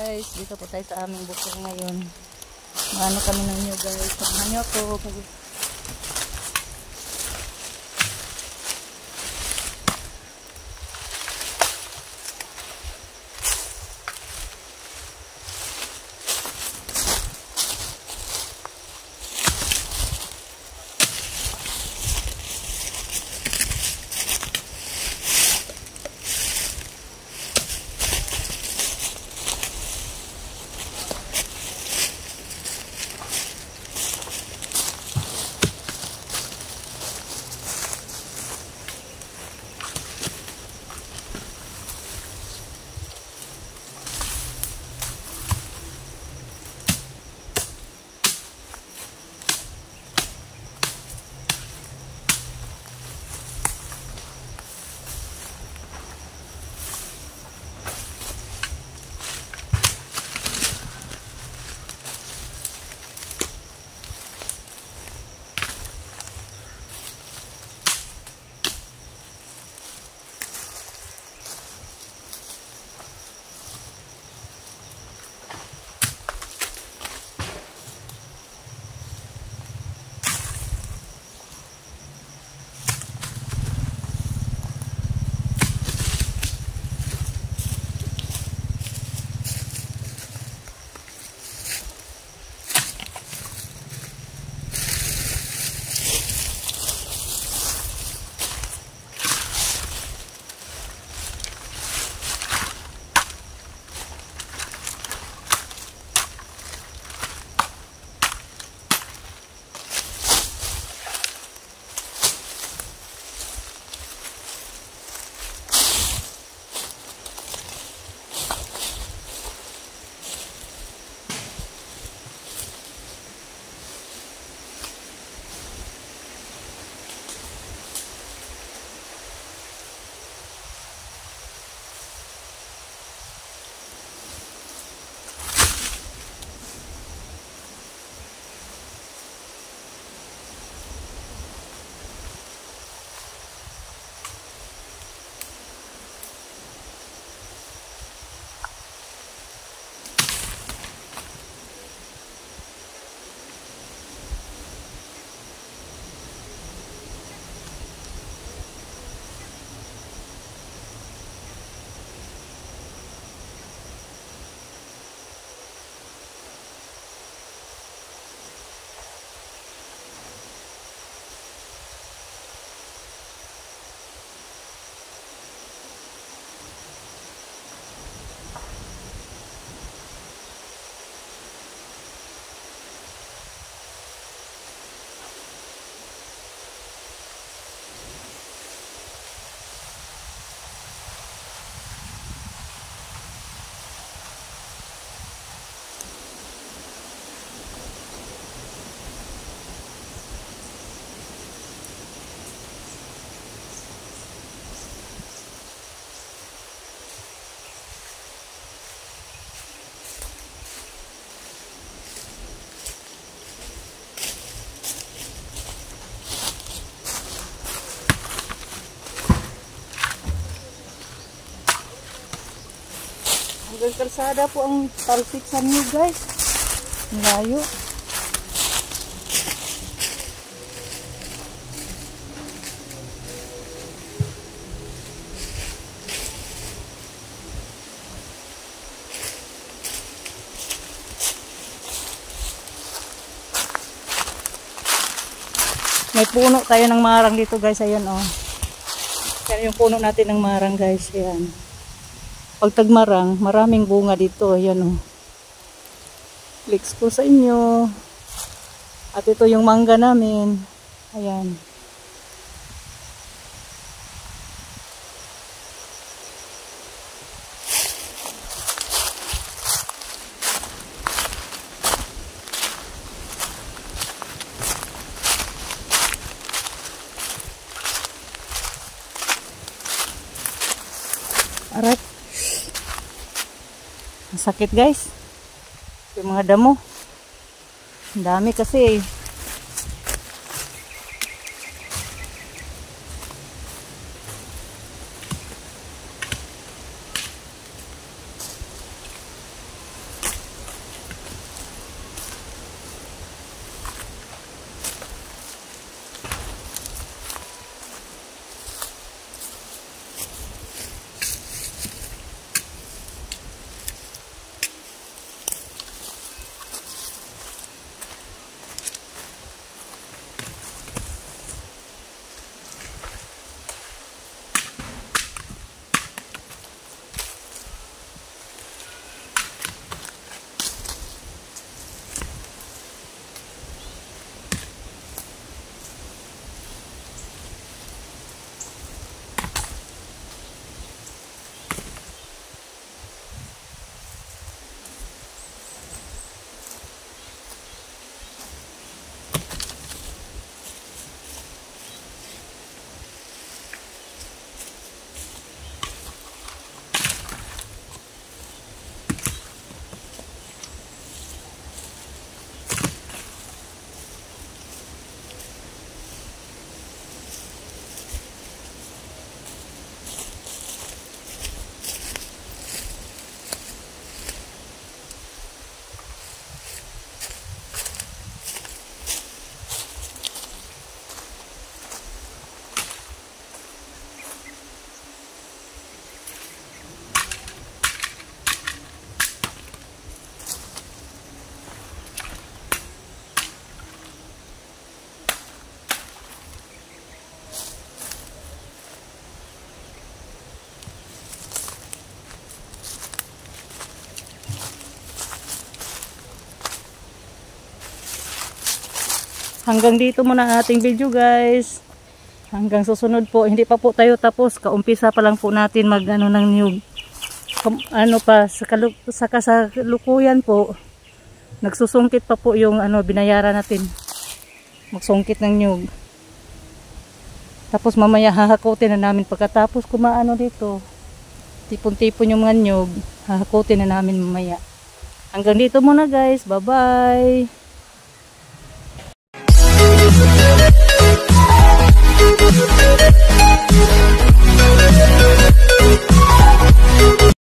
guys, dito po tayo sa aming bukid ngayon. Maano kami ng inyo guys. Samahan nyo ako. Hanggang kalsada po ang talsiksan nyo guys. Layo. May puno tayo ng marang dito guys. Ayan oh. Yan yung puno natin ng marang guys. Ayan. Pag tagmarang, maraming bunga dito. Ayan o. Flex ko sa inyo. At ito yung mangga namin. Ayan. Arat. Sakit guys. Yung mga damo. Ang dami kasi. Hanggang dito muna ang ating video guys. Hanggang susunod po. Hindi pa po tayo tapos. Kaumpisa pa lang po natin mag ano ng niyog. Ano pa sa kasalukuyan po. Nagsusungkit pa po yung ano binayaran natin. Magsungkit ng niyog. Tapos mamaya hahakutin na namin pagkatapos kumaano dito. Tipon-tipon yung mga nyug, hahakutin na namin mamaya. Hanggang dito muna guys, bye bye.